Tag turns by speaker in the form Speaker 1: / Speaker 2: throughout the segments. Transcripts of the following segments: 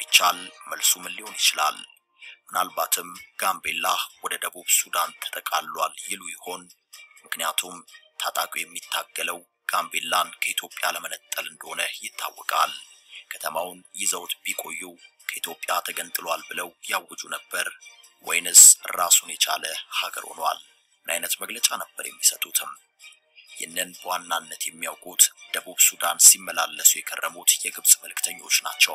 Speaker 1: ቢቻል መልሱ ምን ሊሆን ይችላል? ምናልባትም ጋምቤላ ወደ ደቡብ ሱዳን ተጠቃሏል ይሉ ይሆን? ምክንያቱም ታጣቂው የሚታገለው ጋምቤላን ከኢትዮጵያ ለመነጠል እንደሆነ ይታወቃል። ከተማውን ይዘውት ቢቆዩ ከኢትዮጵያ ተገንጥሏል ብለው ያውጁ ነበር ወይንስ ራሱን የቻለ ሀገር ሆኗል? ምን አይነት መግለጫ ነበር የሚሰጡትም? ይህንን በዋናነት የሚያውቁት ደቡብ ሱዳን ሲመላለሱ የከረሙት የግብጽ መልእክተኞች ናቸው።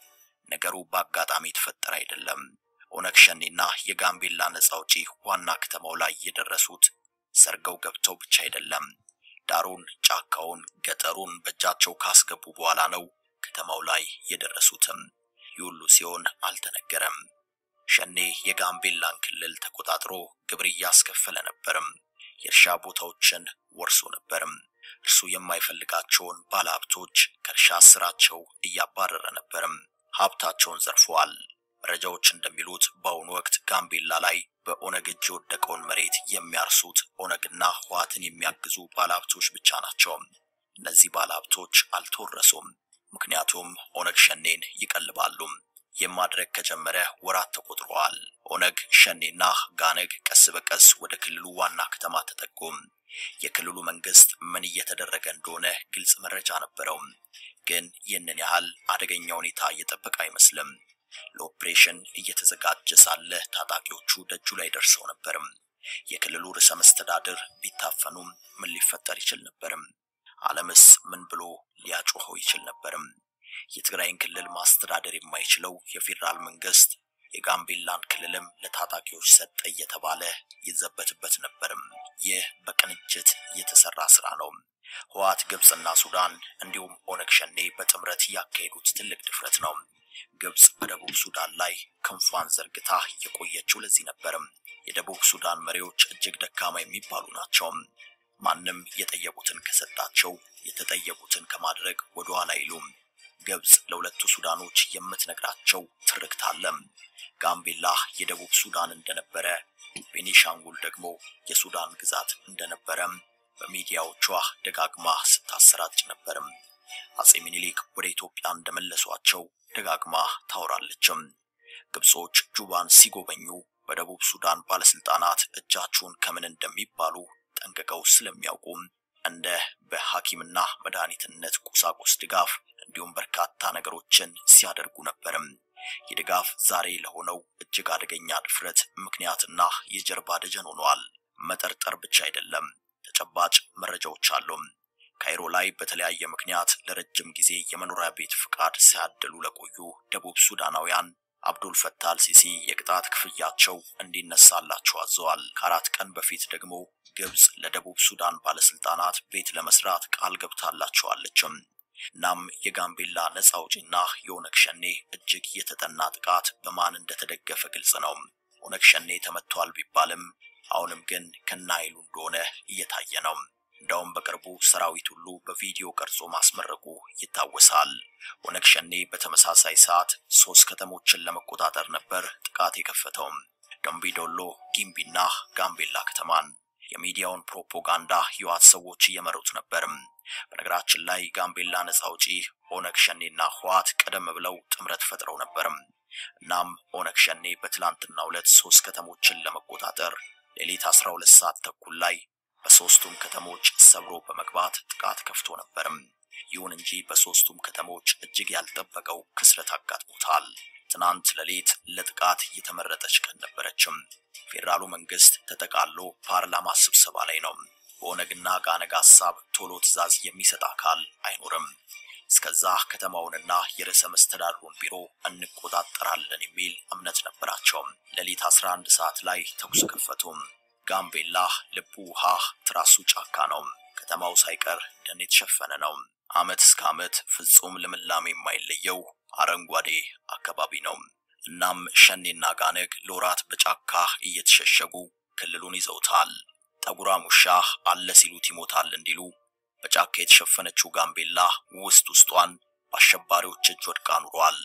Speaker 1: ነገሩ በአጋጣሚ የተፈጠረ አይደለም። ኦነግ ሸኔና የጋምቤላ ነፃ አውጪ ዋና ከተማው ላይ የደረሱት ሰርገው ገብተው ብቻ አይደለም። ዳሩን፣ ጫካውን፣ ገጠሩን በእጃቸው ካስገቡ በኋላ ነው ከተማው ላይ የደረሱትም። ይሁሉ ሲሆን አልተነገረም። ሸኔ የጋምቤላን ክልል ተቆጣጥሮ ግብር እያስከፈለ ነበርም። የእርሻ ቦታዎችን ወርሶ ነበርም። እርሱ የማይፈልጋቸውን ባለሀብቶች ከእርሻ ስራቸው እያባረረ ነበርም። ሀብታቸውን ዘርፈዋል። መረጃዎች እንደሚሉት በአሁኑ ወቅት ጋምቤላ ላይ በኦነግ እጅ የወደቀውን መሬት የሚያርሱት ኦነግና ህወሓትን የሚያግዙ ባለሀብቶች ብቻ ናቸው። እነዚህ ባለሀብቶች አልተወረሱም። ምክንያቱም ኦነግ ሸኔን ይቀልባሉ። የማድረግ ከጀመረ ወራት ተቆጥረዋል። ኦነግ ሸኔና ጋነግ ቀስ በቀስ ወደ ክልሉ ዋና ከተማ ተጠጉም። የክልሉ መንግስት ምን እየተደረገ እንደሆነ ግልጽ መረጃ ነበረው። ግን ይህንን ያህል አደገኛ ሁኔታ እየጠበቀ አይመስልም። ለኦፕሬሽን እየተዘጋጀ ሳለ ታጣቂዎቹ ደጁ ላይ ደርሰው ነበርም። የክልሉ ርዕሰ መስተዳድር ቢታፈኑም ምን ሊፈጠር ይችል ነበርም? ዓለምስ ምን ብሎ ሊያጮኸው ይችል ነበርም? የትግራይን ክልል ማስተዳደር የማይችለው የፌደራል መንግስት የጋምቤላን ክልልም ለታጣቂዎች ሰጠ እየተባለ ይዘበትበት ነበርም። ይህ በቅንጅት የተሰራ ስራ ነው። ህወሓት፣ ግብጽና ሱዳን እንዲሁም ኦነግ ሸኔ በጥምረት ያካሄዱት ትልቅ ድፍረት ነው። ግብጽ በደቡብ ሱዳን ላይ ክንፏን ዘርግታ የቆየችው ለዚህ ነበርም። የደቡብ ሱዳን መሪዎች እጅግ ደካማ የሚባሉ ናቸው። ማንም የጠየቁትን ከሰጣቸው የተጠየቁትን ከማድረግ ወደ ኋላ አይሉም። ግብጽ ለሁለቱ ሱዳኖች የምትነግራቸው ትርክት አለ። ጋምቤላ የደቡብ ሱዳን እንደነበረ፣ ቤኒሻንጉል ደግሞ የሱዳን ግዛት እንደነበረ በሚዲያዎቿ ደጋግማ ስታሰራጭ ነበርም። አጼ ሚኒሊክ ወደ ኢትዮጵያ እንደመለሷቸው ደጋግማ ታወራለችም። ግብጾች ጁባን ሲጎበኙ በደቡብ ሱዳን ባለስልጣናት እጃቸውን ከምን እንደሚባሉ ጠንቅቀው ስለሚያውቁ እንደ በሐኪምና መድኃኒትነት ቁሳቁስ ድጋፍ እንዲሁም በርካታ ነገሮችን ሲያደርጉ ነበርም። የድጋፍ ዛሬ ለሆነው እጅግ አደገኛ ድፍረት ምክንያትና የጀርባ ደጀን ሆኗል። መጠርጠር ብቻ አይደለም፣ ተጨባጭ መረጃዎች አሉ። ካይሮ ላይ በተለያየ ምክንያት ለረጅም ጊዜ የመኖሪያ ቤት ፍቃድ ሲያደሉ ለቆዩ ደቡብ ሱዳናውያን አብዱል ፈታህ አልሲሲ የቅጣት ክፍያቸው እንዲነሳላቸው አዘዋል። ከአራት ቀን በፊት ደግሞ ግብጽ ለደቡብ ሱዳን ባለስልጣናት ቤት ለመስራት ቃል ገብታላቸዋለችም። እናም የጋምቤላ ነፃ አውጪና የኦነግ ሸኔ እጅግ የተጠና ጥቃት በማን እንደተደገፈ ግልጽ ነው። ኦነግ ሸኔ ተመቷል ቢባልም አሁንም ግን ከናይሉ እንደሆነ እየታየ ነው። እንዳውም በቅርቡ ሰራዊት ሁሉ በቪዲዮ ቀርጾ ማስመረቁ ይታወሳል። ኦነግ ሸኔ በተመሳሳይ ሰዓት 3 ከተሞችን ለመቆጣጠር ነበር ጥቃት የከፈተው። ደምቢዶሎ፣ ጊምቢና ጋምቤላ ከተማን። የሚዲያውን ፕሮፓጋንዳ የዋት ሰዎች እየመሩት ነበርም። በነገራችን ላይ ጋምቤላ ነፃ አውጪ ኦነግ ሸኔና ህወሓት ቀደም ብለው ጥምረት ፈጥረው ነበርም። እናም ኦነግ ሸኔ በትላንትናው ዕለት 3 ከተሞችን ለመቆጣጠር ሌሊት 12 ሰዓት ተኩል ላይ በሶስቱም ከተሞች ሰብሮ በመግባት ጥቃት ከፍቶ ነበርም። ይሁን እንጂ በሶስቱም ከተሞች እጅግ ያልጠበቀው ክስረት አጋጥሞታል። ትናንት ሌሊት ለጥቃት የተመረጠች ቀን ነበረችም። ፌደራሉ መንግስት ተጠቃሎ ፓርላማ ስብሰባ ላይ ነው። በኦነግና ጋነግ ሐሳብ ቶሎ ትዕዛዝ የሚሰጥ አካል አይኖርም። እስከዛ ከተማውንና የርዕሰ መስተዳድሩን ቢሮ እንቆጣጠራለን የሚል እምነት ነበራቸው። ሌሊት 11 ሰዓት ላይ ተኩስ ከፈቱም። ጋምቤላ ልቡ ውሃ ትራሱ ጫካ ነው። ከተማው ሳይቀር ደን የተሸፈነ ነው። አመት እስከ አመት ፍጹም ልምላሜ የማይለየው አረንጓዴ አካባቢ ነው። እናም ሸኔና ጋነግ ለወራት በጫካ እየተሸሸጉ ክልሉን ይዘውታል። ጠጉራ ሙሻ አለ ሲሉት ይሞታል እንዲሉ በጫካ የተሸፈነችው ጋምቤላ ውስጧን በአሸባሪዎች እጅ ወድቃ ኑሯል።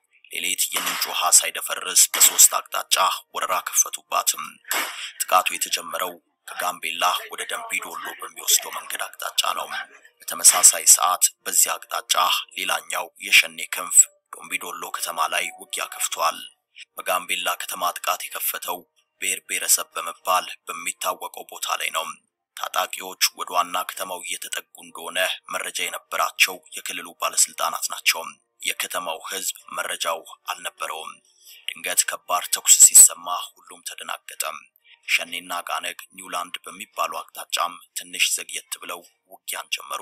Speaker 1: ሌሊት የምንጭ ውሃ ሳይደፈርስ በ3 አቅጣጫ ወረራ ከፈቱባትም። ጥቃቱ የተጀመረው ከጋምቤላ ወደ ደምቢዶሎ በሚወስደው መንገድ አቅጣጫ ነው። በተመሳሳይ ሰዓት በዚያ አቅጣጫ ሌላኛው የሸኔ ክንፍ ዶምቢዶሎ ከተማ ላይ ውጊያ ከፍቷል። በጋምቤላ ከተማ ጥቃት የከፈተው ብሔረሰብ በመባል በሚታወቀው ቦታ ላይ ነው። ታጣቂዎች ወደ ዋና ከተማው እየተጠጉ እንደሆነ መረጃ የነበራቸው የክልሉ ባለስልጣናት ናቸው። የከተማው ህዝብ መረጃው አልነበረውም። ድንገት ከባድ ተኩስ ሲሰማ ሁሉም ተደናገጠ። ሸኔና ጋነግ ኒውላንድ በሚባሉ አቅጣጫም ትንሽ ዘግየት ብለው ውጊያን ጀመሩ።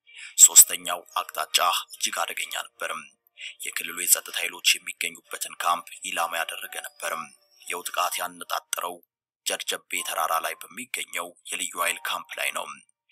Speaker 1: ሶስተኛው አቅጣጫ እጅግ አደገኛ ነበር። የክልሉ የጸጥታ ኃይሎች የሚገኙበትን ካምፕ ኢላማ ያደረገ ነበር። የጥቃት ያነጣጠረው ጀርጀቤ ተራራ ላይ በሚገኘው የልዩ ኃይል ካምፕ ላይ ነው።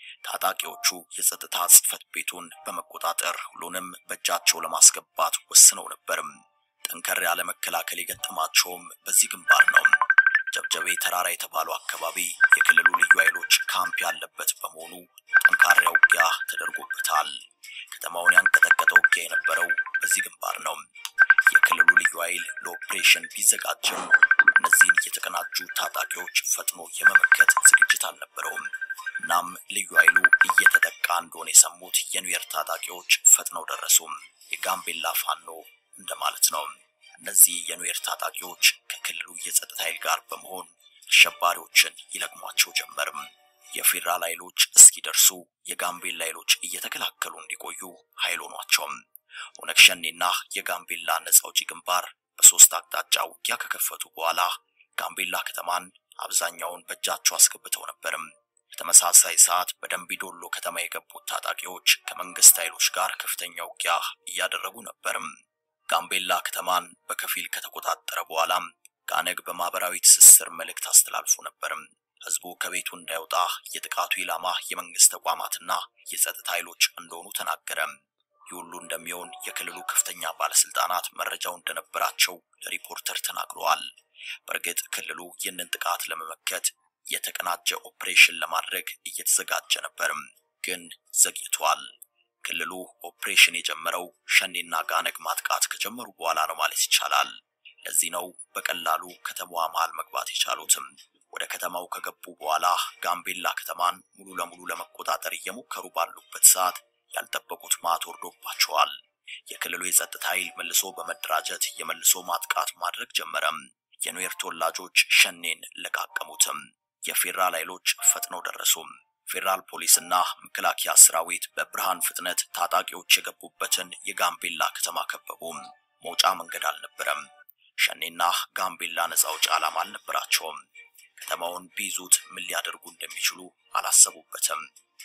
Speaker 1: ታጣቂዎቹ የጸጥታ ጽፈት ቤቱን በመቆጣጠር ሁሉንም በእጃቸው ለማስገባት ወስነው ነበር። ጠንከር ያለ መከላከል የገጠማቸውም በዚህ ግንባር ነው። ጀርጀቤ ተራራ የተባለው አካባቢ የክልሉ ልዩ ኃይሎች ካምፕ ያለበት በመሆኑ ጠንካራ ውጊያ ተደርጎበታል። ከተማውን ያንቀጠቀጠው ውጊያ የነበረው በዚህ ግንባር ነው። የክልሉ ልዩ ኃይል ለኦፕሬሽን ቢዘጋጅም እነዚህን የተቀናጁ ታጣቂዎች ፈጥኖ የመመከት ዝግጅት አልነበረውም። እናም ልዩ ኃይሉ እየተጠቃ እንደሆነ የሰሙት የኑዌር ታጣቂዎች ፈጥነው ደረሱ። የጋምቤላ ፋኖ እንደማለት ነው። እነዚህ የኑዌር ታጣቂዎች ከክልሉ የጸጥታ ኃይል ጋር በመሆን አሸባሪዎችን ይለቅሟቸው ጀመር። የፌደራል ኃይሎች እስኪደርሱ የጋምቤላ ኃይሎች እየተከላከሉ እንዲቆዩ ኃይል ሆኗቸው። ኦነግ ሸኔና የጋምቤላ ነፃ አውጪ ግንባር በሶስት አቅጣጫ ውጊያ ከከፈቱ በኋላ ጋምቤላ ከተማን አብዛኛውን በእጃቸው አስገብተው ነበር። በተመሳሳይ ሰዓት በደምቢዶሎ ከተማ የገቡት ታጣቂዎች ከመንግስት ኃይሎች ጋር ከፍተኛ ውጊያ እያደረጉ ነበር። ጋምቤላ ከተማን በከፊል ከተቆጣጠረ በኋላ ጋነግ በማህበራዊ ትስስር መልእክት አስተላልፎ ነበር። ህዝቡ ከቤቱ እንዳይወጣ የጥቃቱ ኢላማ የመንግስት ተቋማትና የጸጥታ ኃይሎች እንደሆኑ ተናገረ። ይሁሉ እንደሚሆን የክልሉ ከፍተኛ ባለስልጣናት መረጃው እንደነበራቸው ለሪፖርተር ተናግረዋል። በርግጥ ክልሉ ይህንን ጥቃት ለመመከት የተቀናጀ ኦፕሬሽን ለማድረግ እየተዘጋጀ ነበር፣ ግን ዘግይቷል። ክልሉ ኦፕሬሽን የጀመረው ሸኔና ጋነግ ማጥቃት ከጀመሩ በኋላ ነው ማለት ይቻላል። ለዚህ ነው በቀላሉ ከተማዋ መሃል መግባት የቻሉትም። ወደ ከተማው ከገቡ በኋላ ጋምቤላ ከተማን ሙሉ ለሙሉ ለመቆጣጠር እየሞከሩ ባሉበት ሰዓት ያልጠበቁት ማት ወርዶባቸዋል። የክልሉ የጸጥታ ኃይል መልሶ በመደራጀት የመልሶ ማጥቃት ማድረግ ጀመረ። የኑዌር ተወላጆች ሸኔን ለቃቀሙትም። የፌደራል ኃይሎች ፈጥነው ደረሱ። ፌደራል ፖሊስና መከላከያ ሰራዊት በብርሃን ፍጥነት ታጣቂዎች የገቡበትን የጋምቤላ ከተማ ከበቡ። መውጫ መንገድ አልነበረም። ሸኔና ጋምቤላ ነፃ አውጪ ዓላማ አልነበራቸውም። ከተማውን ቢይዙት ምን ሊያደርጉ እንደሚችሉ አላሰቡበትም።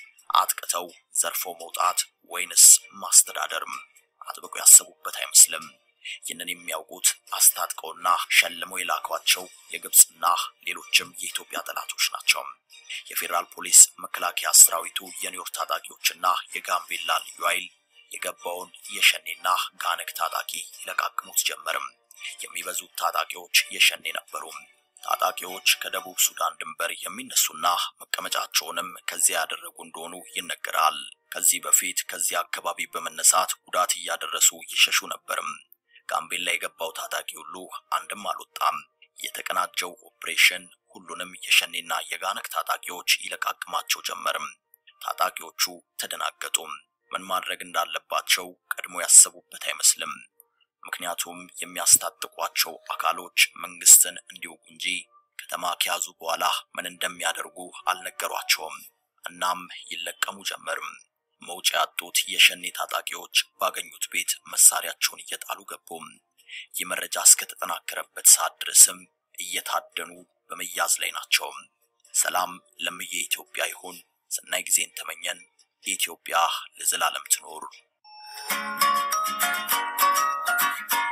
Speaker 1: አጥቅተው ዘርፎ መውጣት ወይንስ ማስተዳደርም አጥብቀው ያሰቡበት አይመስልም። ይህንን የሚያውቁት አስታጥቀውና ሸልመው የላኳቸው የግብጽና ሌሎችም የኢትዮጵያ ጠላቶች ናቸው። የፌደራል ፖሊስ፣ መከላከያ ሰራዊቱ፣ የኑዌር ታጣቂዎችና የጋምቤላ ልዩ ኃይል የገባውን የሸኔና ጋነግ ታጣቂ ይለቃቅሙት ጀመርም። የሚበዙት ታጣቂዎች የሸኔ ነበሩ። ታጣቂዎች ከደቡብ ሱዳን ድንበር የሚነሱና መቀመጫቸውንም ከዚያ ያደረጉ እንደሆኑ ይነገራል። ከዚህ በፊት ከዚህ አካባቢ በመነሳት ጉዳት እያደረሱ ይሸሹ ነበርም። ጋምቤላ የገባው ታጣቂ ሁሉ አንድም አልወጣም። የተቀናጀው ኦፕሬሽን ሁሉንም የሸኔና የጋነግ ታጣቂዎች ይለቃቅማቸው ጀመርም። ታጣቂዎቹ ተደናገጡ። ምን ማድረግ እንዳለባቸው ቀድሞ ያሰቡበት አይመስልም። ምክንያቱም የሚያስታጥቋቸው አካሎች መንግስትን እንዲወጉ እንጂ ከተማ ከያዙ በኋላ ምን እንደሚያደርጉ አልነገሯቸውም። እናም ይለቀሙ ጀመርም። መውጫ ያጡት የሸኔ ታጣቂዎች ባገኙት ቤት መሳሪያቸውን እየጣሉ ገቡ። የመረጃ እስከተጠናከረበት ሰዓት ድረስም እየታደኑ በመያዝ ላይ ናቸው። ሰላም ለምየ ኢትዮጵያ ይሁን። ሰናይ ጊዜን ተመኘን። ኢትዮጵያ ለዘላለም ትኖር።